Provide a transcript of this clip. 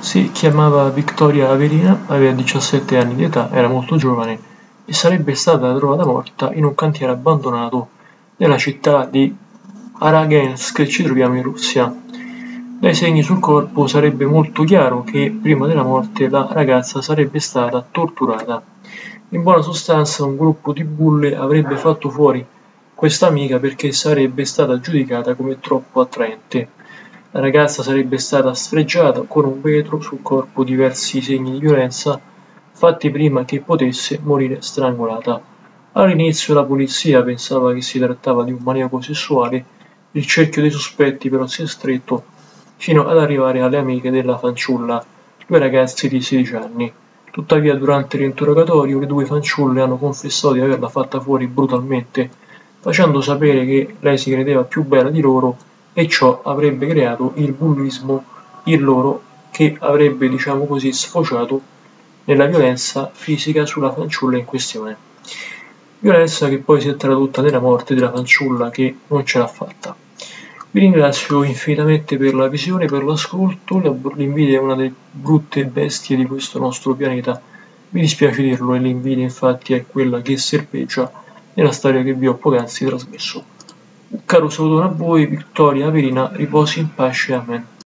Si chiamava Victoria Averina, aveva 17 anni di età, era molto giovane e sarebbe stata trovata morta in un cantiere abbandonato nella città di Aragensk che ci troviamo in Russia. Dai segni sul corpo sarebbe molto chiaro che prima della morte la ragazza sarebbe stata torturata. In buona sostanza un gruppo di bulle avrebbe fatto fuori questa amica perché sarebbe stata giudicata come troppo attraente. La ragazza sarebbe stata sfregiata con un vetro sul corpo, diversi segni di violenza fatti prima che potesse morire strangolata. All'inizio la polizia pensava che si trattava di un maniaco sessuale, il cerchio dei sospetti però si è stretto fino ad arrivare alle amiche della fanciulla, due ragazze di 16 anni. Tuttavia durante l'interrogatorio le due fanciulle hanno confessato di averla fatta fuori brutalmente, facendo sapere che lei si credeva più bella di loro e ciò avrebbe creato il bullismo in loro che avrebbe, diciamo così, sfociato nella violenza fisica sulla fanciulla in questione. Violenza che poi si è tradotta nella morte della fanciulla che non ce l'ha fatta. Vi ringrazio infinitamente per la visione, per l'ascolto, l'invidia è una delle brutte bestie di questo nostro pianeta, mi dispiace dirlo e l'invidia infatti è quella che serpeggia nella storia che vi ho poc'anzi trasmesso. Un caro saluto a voi, Vittoria Averina, riposi in pace, amen.